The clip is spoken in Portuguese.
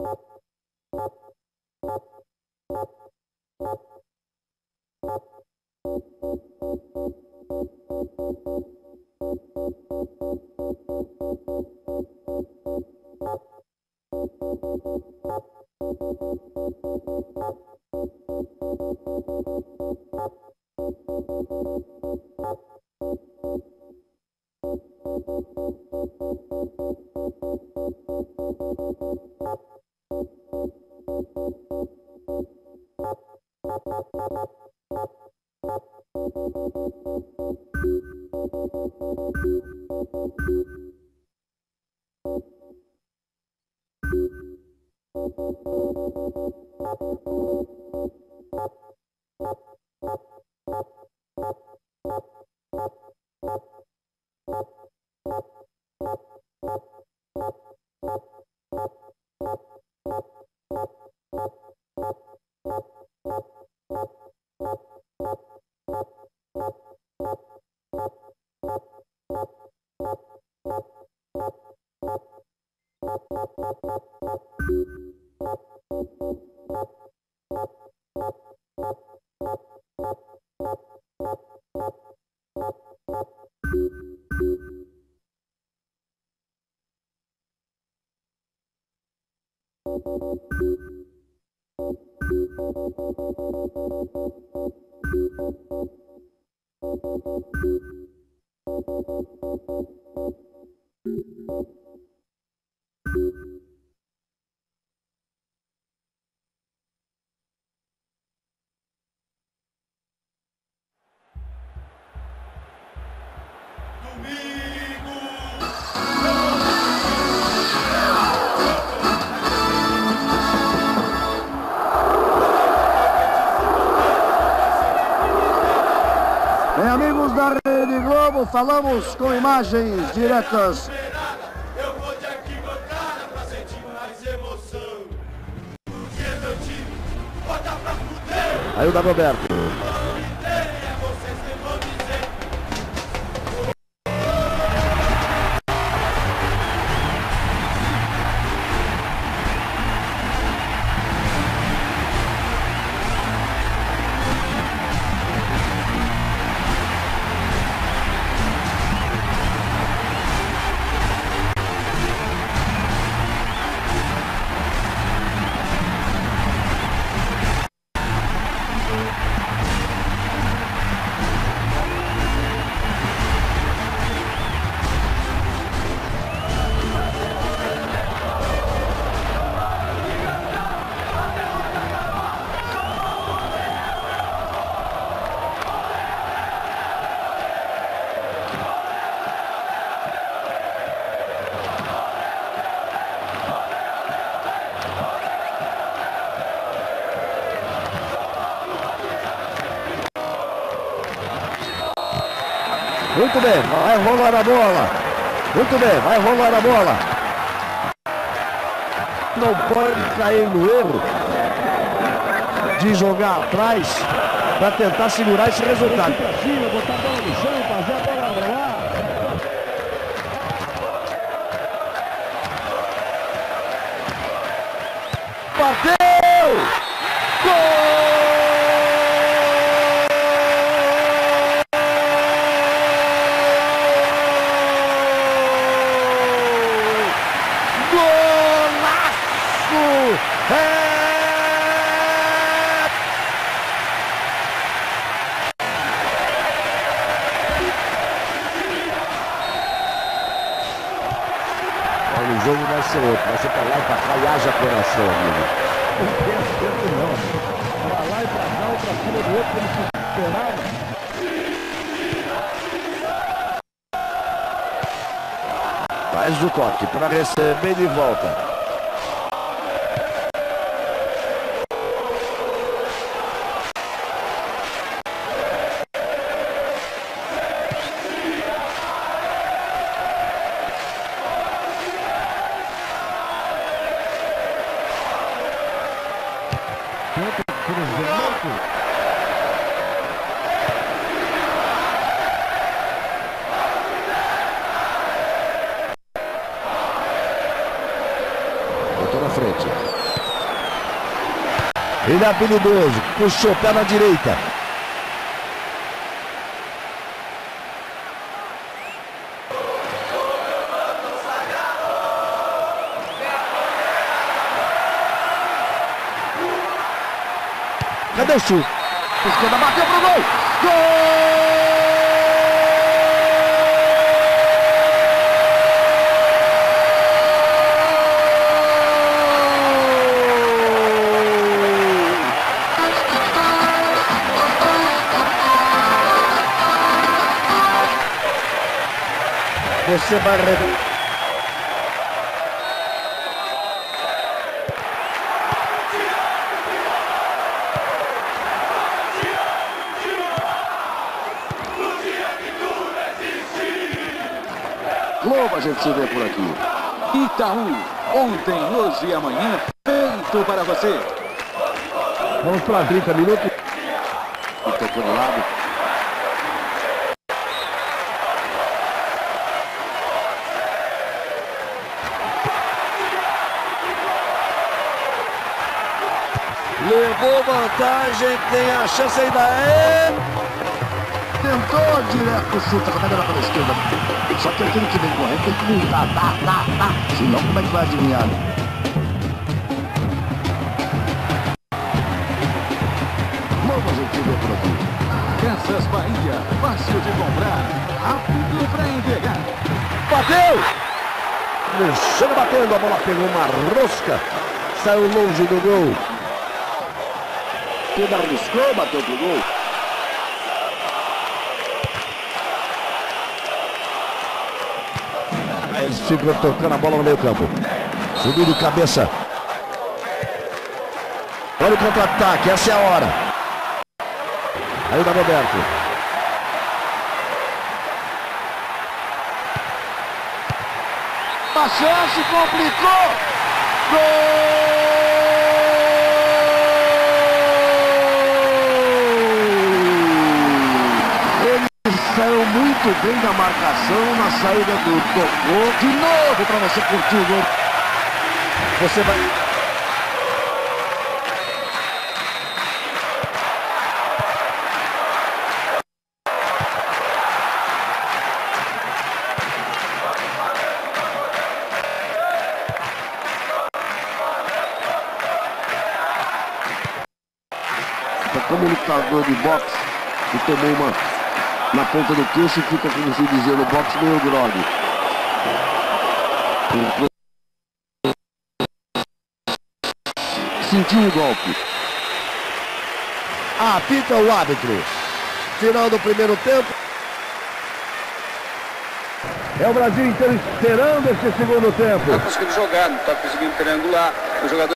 Bem, amigos da Rede Globo, falamos com imagens diretas. Eu vou de arquibancada pra sentir mais emoção. Que é meu time, bota pra fuder. Aí o Dagoberto. Muito bem, vai rolar a bola. Muito bem, vai rolar a bola. Não pode cair no erro de jogar atrás para tentar segurar esse resultado. Botar a bola no chão, fazer a bola rolar. Bateu! Gol! O jogo vai ser outro, vai ser pra lá e pra cá e haja coração, amigo. Não pensa tempo não, amigo. Pra lá e pra cá, ou pra cima do outro, como se esperava. Faz o toque para receber de volta. Ele é habilidoso, puxou o pé na direita. Cadê o chute? Esquerda bateu pro gol! Gol! Você vai Globo, a gente se vê por aqui. Itaú, ontem, hoje e amanhã, feito para você. Vamos para 30 minutos. E tocou de lado. Levou vantagem, tem a chance ainda Tentou direto, chuta, jogada pela esquerda. Só que aquele que vem correndo tem que gritar, tá. Senão como é que vai adivinhar? Vamos, a gente vê por aqui. Casas Bahia, fácil de comprar, rápido para entregar. Bateu! Alexandre batendo, a bola pegou uma rosca. Saiu longe do gol. Pedro arriscou, bateu pro gol. Eles ficam tocando a bola no meio campo. Subiu de cabeça. Olha o contra-ataque, essa é a hora. Aí dá Roberto. A chance complicou. Gol! Saiu muito bem da marcação na saída do tocou. De novo para você curtir o gol. Você vai... O comunicador de boxe que tomou uma na ponta do queixo e fica, como se dizia no boxe, meio grog. Sentiu o golpe. Apita o árbitro. Final do primeiro tempo. É o Brasil inteiro esperando esse segundo tempo. Não está conseguindo jogar, não está conseguindo triangular. O jogador